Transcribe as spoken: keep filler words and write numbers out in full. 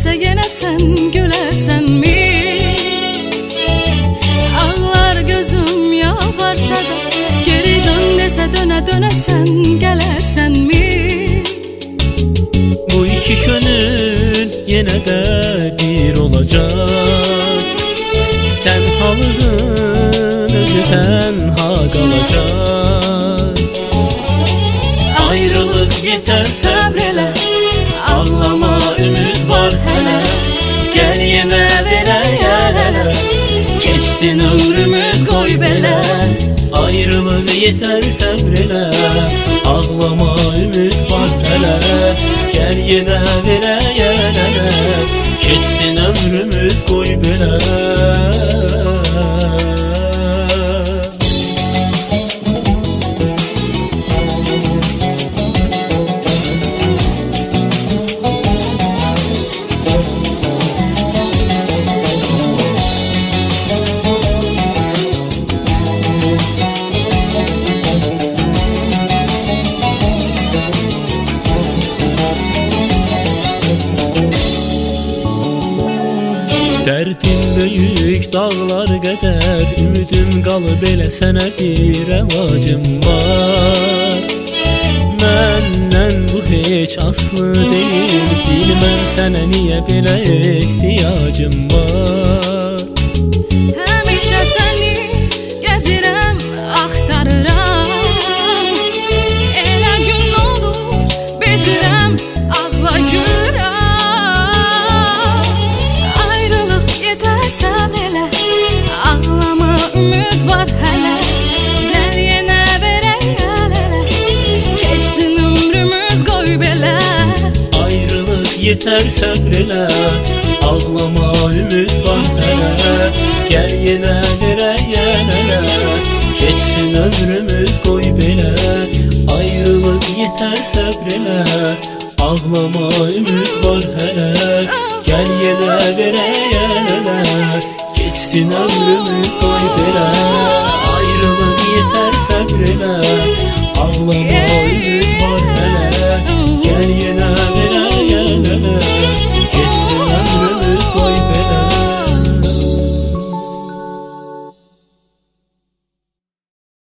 dese yine sen gülersen mi? Ağlar gözüm yalvarsa da geri dön dese döne döne sen gelersen mi? Bu iki gönül yine de bir olacak. Tenhalığın özü tenha kalacak. Ayrılık yeter sabrele, ağlama ümit var hele. Gel yine vere yelele, geçsin ömrümüz koy bele. Ayrılık yeter sabrele, ağlama ümit var hele. Gel yine vere yelele, geçsin ömrümüz koy bele. Derdim büyük dağlar kadar, ümidim kalıp elə sənə bir əlacım var. Məndən bu heç aslı deyil, bilməm sənə niyə belə ehtiyacım var. Həmişə səni gəzirəm, axtarıram. Elə gün olur, bezirəm, ağlayıram. Sabrele, ağlama ümit var hele. Gel yine vere yelele, geçsin ömrümüz koy bele. Ayrılık yeter sabrele, ağlama ümit var hele. Gel yine vere yelele, geçsin ömrümüz koy bele. Ayrılık yeter sabrele, ağlama ümit var hele. Gel yine vere yelele, geçsin ömrümüz koy bele. Ayrılık yeter sabrele,